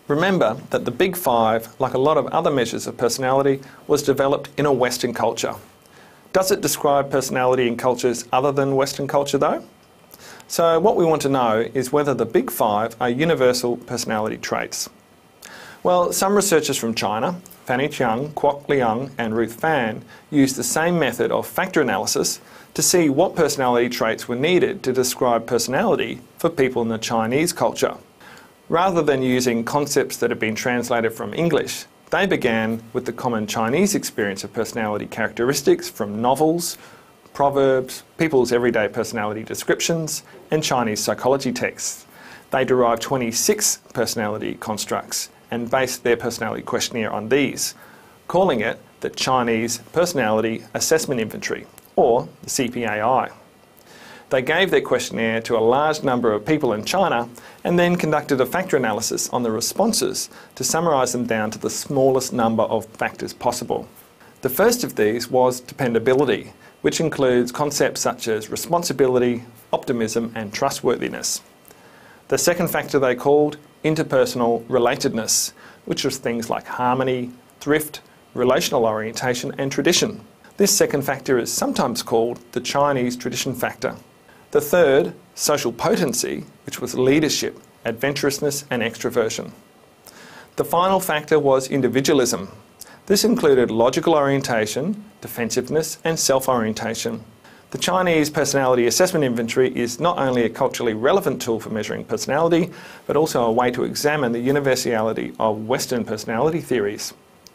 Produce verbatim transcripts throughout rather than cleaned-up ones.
Remember that the Big Five, like a lot of other measures of personality, was developed in a Western culture. Does it describe personality in cultures other than Western culture though? So what we want to know is whether the Big Five are universal personality traits. Well, some researchers from China, Fanny Chiang, Kwok Liang and Ruth Fan, used the same method of factor analysis to see what personality traits were needed to describe personality for people in the Chinese culture. Rather than using concepts that had been translated from English, they began with the common Chinese experience of personality characteristics from novels, proverbs, people's everyday personality descriptions, and Chinese psychology texts. They derived twenty-six personality constructs and based their personality questionnaire on these, calling it the Chinese Personality Assessment Inventory, or the C P A I. They gave their questionnaire to a large number of people in China and then conducted a factor analysis on the responses to summarise them down to the smallest number of factors possible. The first of these was dependability, which includes concepts such as responsibility, optimism and trustworthiness. The second factor they called interpersonal relatedness, which was things like harmony, thrift, relational orientation and tradition. This second factor is sometimes called the Chinese tradition factor. The third, social potency, which was leadership, adventurousness and extroversion. The final factor was individualism. This included logical orientation, defensiveness and self-orientation. The Chinese Personality Assessment Inventory is not only a culturally relevant tool for measuring personality, but also a way to examine the universality of Western personality theories.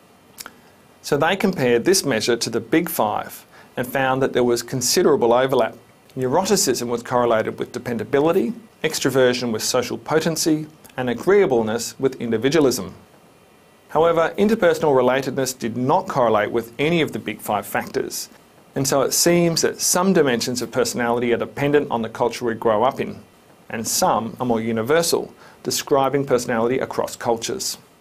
So they compared this measure to the Big Five and found that there was considerable overlap. Neuroticism was correlated with dependability, extroversion with social potency, and agreeableness with individualism. However, interpersonal relatedness did not correlate with any of the Big Five factors, and so it seems that some dimensions of personality are dependent on the culture we grow up in, and some are more universal, describing personality across cultures.